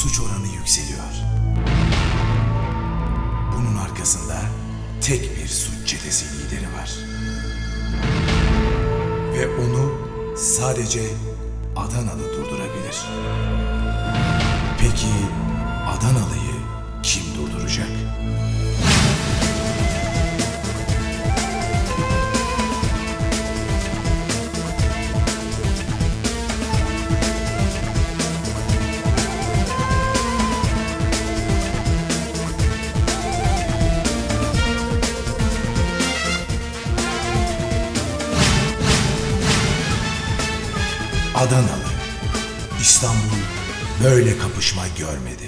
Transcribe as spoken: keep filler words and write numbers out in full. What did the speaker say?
suç oranı yükseliyor. Bunun arkasında tek bir suç çetesi lideri var. Ve onu sadece Adanalı durdurabilir. Peki Adanalı'yı kim durduracak? Adanalı, İstanbul böyle kapışma görmedi.